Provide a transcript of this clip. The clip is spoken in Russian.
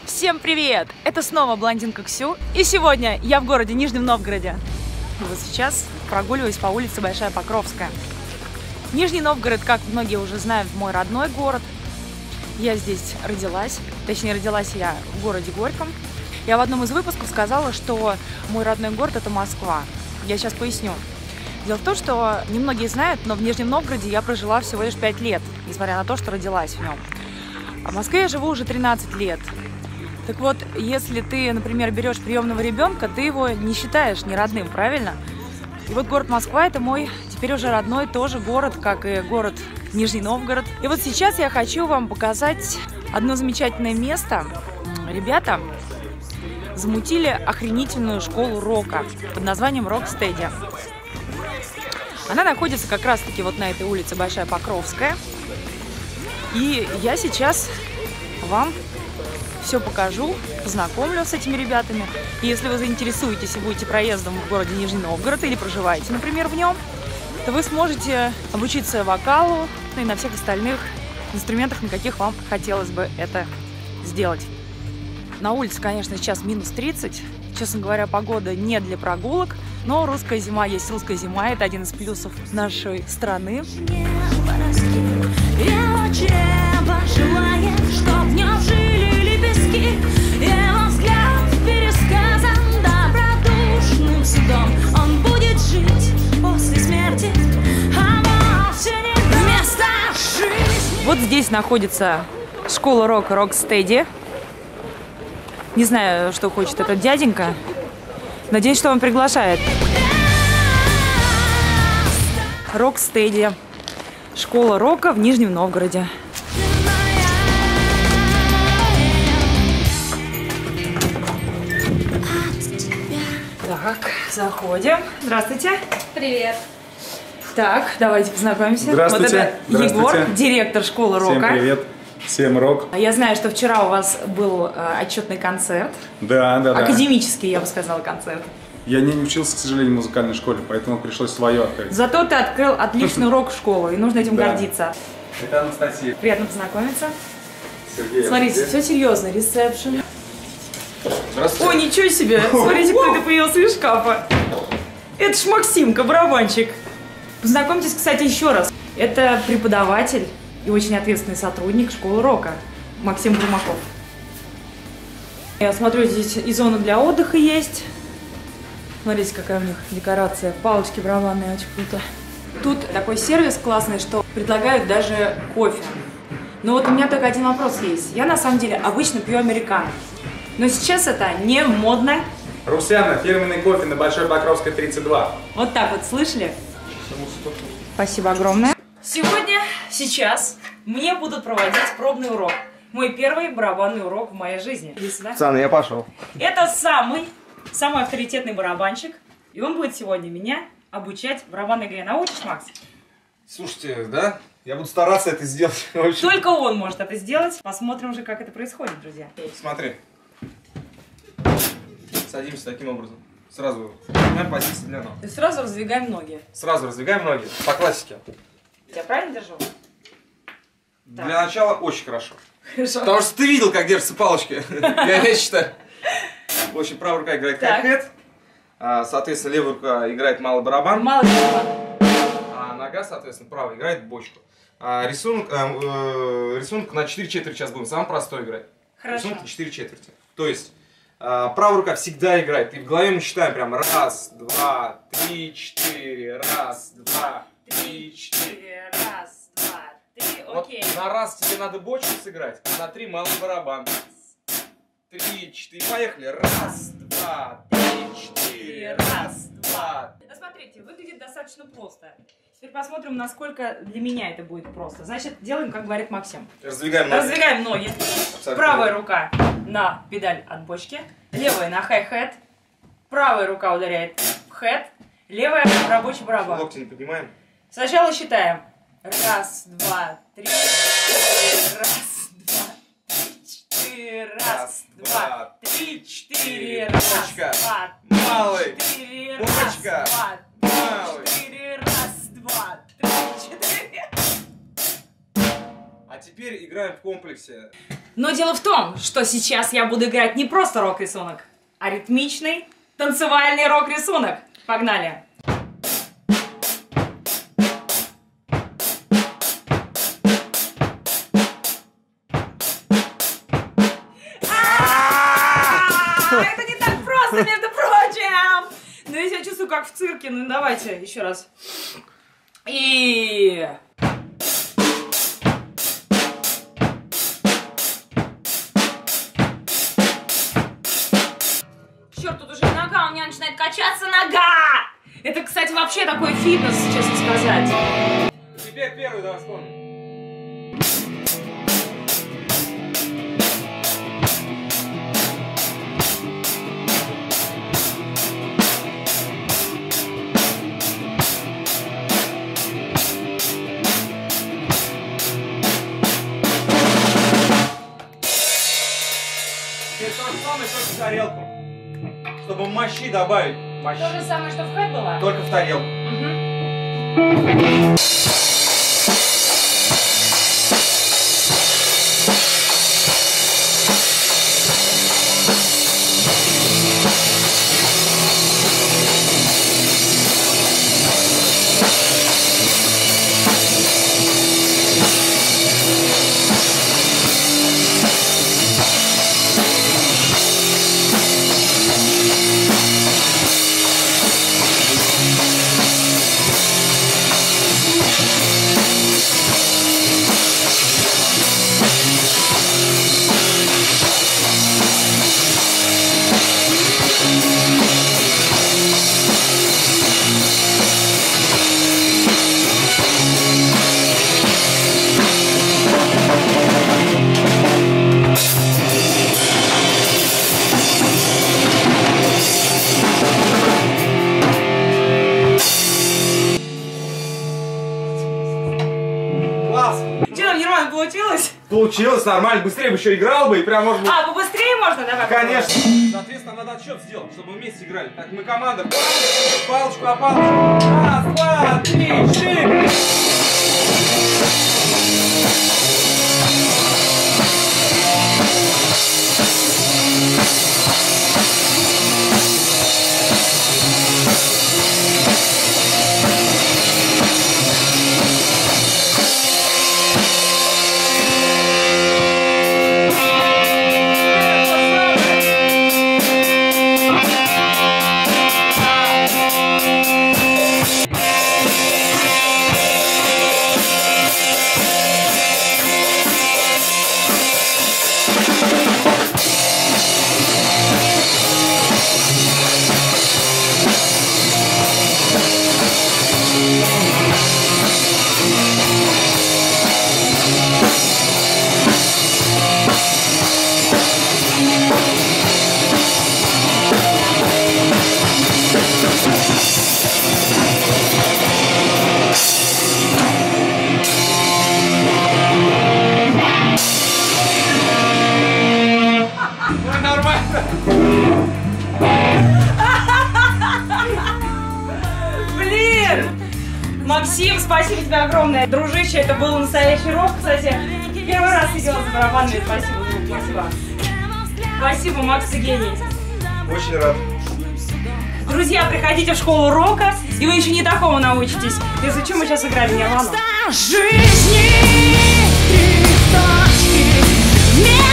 Всем привет! Это снова блондинка Ксю, и сегодня я в городе Нижнем Новгороде. И вот сейчас прогуливаюсь по улице Большая Покровская. Нижний Новгород, как многие уже знают, мой родной город. Я здесь родилась, точнее родилась я в городе Горьком. Я в одном из выпусков сказала, что мой родной город — это Москва. Я сейчас поясню. Дело в том, что немногие знают, но в Нижнем Новгороде я прожила всего лишь 5 лет, несмотря на то, что родилась в нем. А в Москве я живу уже 13 лет. Так вот, если ты, например, берешь приемного ребенка, ты его не считаешь не родным, правильно? И вот город Москва — это мой теперь уже родной тоже город, как и город Нижний Новгород. И вот сейчас я хочу вам показать одно замечательное место. Ребята замутили охренительную школу рока под названием Rocksteady. Она находится как раз-таки вот на этой улице Большая Покровская. И я сейчас вам все покажу, познакомлю с этими ребятами. И если вы заинтересуетесь и будете проездом в городе Нижний Новгород или проживаете, например, в нем, то вы сможете обучиться вокалу и на всех остальных инструментах, на каких вам хотелось бы это сделать. На улице, конечно, сейчас минус 30. Честно говоря, погода не для прогулок, но русская зима есть русская зима. Это один из плюсов нашей страны. Его взгляд пересказан добродушным судом. Он будет жить после смерти, а вовсе не вместо жизни. Вот здесь находится школа рока Rocksteady. Не знаю, что хочет этот дяденька. Надеюсь, что он приглашает. Rocksteady. Школа рока в Нижнем Новгороде. Так, заходим. Здравствуйте. Привет. Так, давайте познакомимся. Здравствуйте. Вот это Егор, Здравствуйте. директор школы рока. Всем привет. Всем рок. Я знаю, что вчера у вас был отчетный концерт. Да. Академический, я бы сказала, концерт. Я не учился, к сожалению, в музыкальной школе, поэтому пришлось свое открыть. Зато ты открыл отличную рок-школу, и нужно этим Да. гордиться. Это Анастасия. Приятно познакомиться. Сергей. Смотрите, все серьезно. Ресепшн. Здравствуйте. О, ничего себе! Смотрите, кто это появился из шкафа. Это ж Максимка, барабанщик. Познакомьтесь, кстати, еще раз. Это преподаватель и очень ответственный сотрудник школы рока Максим Бурмаков. Я смотрю, здесь и зона для отдыха есть. Смотрите, какая у них декорация. Палочки барабанные, очень круто. Тут такой сервис классный, что предлагают даже кофе. Но вот у меня только один вопрос есть. Я на самом деле обычно пью американо. Но сейчас это не модно. Русяна, фирменный кофе на Большой Покровской 32. Вот так вот, слышали? Спасибо огромное. Сегодня, сейчас мне будут проводить пробный урок. Мой первый барабанный урок в моей жизни. Иди сюда. Пацаны, я пошел. Это самый авторитетный барабанщик. И он будет сегодня меня обучать барабанной игре. Научишь, Макс? Слушайте, да? Я буду стараться это сделать. Только он может это сделать. Посмотрим уже, как это происходит, друзья. Смотри. Садимся таким образом. Сразу занимаем позицию для ног. И сразу раздвигаем ноги. Сразу раздвигаем ноги. По классике. Я правильно держу? Для начала очень хорошо. Хорошо. Потому что ты видел, как держатся палочки. Я считаю. В общем, правая рука играет Так. хай-хет. Соответственно, левая рука играет малый барабан. Мало ли. А нога, соответственно, правая играет бочку. Рисунок на 4 четверти сейчас будем. Самый простой играть. Хорошо. Рисунок на 4 четверти. То есть, правая рука всегда играет. И в голове мы считаем прям раз, два, три, четыре, раз, два, три, четыре. Раз, два, три, Вот окей. на раз тебе надо бочку сыграть, а на 3 малый барабан. 3, 4, поехали. Раз, два, три, четыре. Раз, два. Ну, смотрите, выглядит достаточно просто. Теперь посмотрим, насколько для меня это будет просто. Значит, делаем, как говорит Максим. Раздвигаем ноги. Раздвигаем ноги. Абсолютно. Правая рука на педаль от бочки. Левая на хай-хет. Правая рука ударяет в хэт. Левая в рабочий барабан. Локти не поднимаем. Сначала считаем. Раз, два, три, четыре. Раз, два, три, четыре. Раз, два, три, четыре. Раз, Бочка. два, Малый. четыре. Бочка. Раз, два, Малый. четыре. Раз, два, три, четыре. А теперь играем в комплексе. Но дело в том, что сейчас я буду играть не просто рок-рисунок, а ритмичный, танцевальный рок-рисунок. Погнали! Это не так просто, между прочим! Но я себя чувствую как в цирке. Ну давайте еще раз. И... Черт, тут уже нога, у меня начинает качаться нога! Это, кстати, вообще такой фитнес, честно сказать. Теперь первый, давай вспомним. Теперь то же самое, только в тарелку. Чтобы мощи добавить. Мощи. То же самое, что в хэт было? Только в тарелку. Получилось? Получилось, нормально, быстрее бы еще играл бы и прям может быть... А, побыстрее можно? Давай. Конечно. Соответственно, надо отсчет сделать, чтобы мы вместе играли. Так, мы команда. Палочку о палочку. Раз, два, три, четыре. Максим, спасибо тебе огромное. Дружище, это был настоящий рок, кстати. Первый раз сидела за барабанами. Спасибо, друг, спасибо. Спасибо, Макс, ты гений. Очень рад. Друзья, приходите в школу рока, и вы еще не такому научитесь. Если что, мы сейчас играли Нирвану. Жизни три точки.